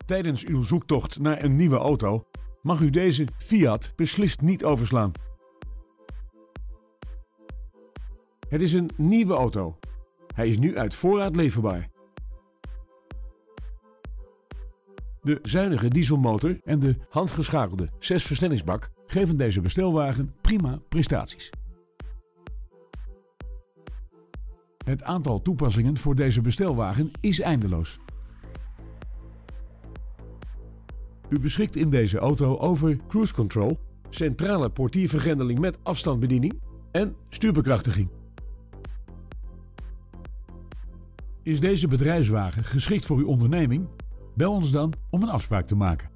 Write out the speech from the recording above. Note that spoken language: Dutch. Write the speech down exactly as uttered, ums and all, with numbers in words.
Tijdens uw zoektocht naar een nieuwe auto mag u deze Fiat beslist niet overslaan. Het is een nieuwe auto. Hij is nu uit voorraad leverbaar. De zuinige dieselmotor en de handgeschakelde zesversnellingsbak geven deze bestelwagen prima prestaties. Het aantal toepassingen voor deze bestelwagen is eindeloos. U beschikt in deze auto over cruise control, centrale portiervergrendeling met afstandsbediening en stuurbekrachtiging. Is deze bedrijfswagen geschikt voor uw onderneming? Bel ons dan om een afspraak te maken.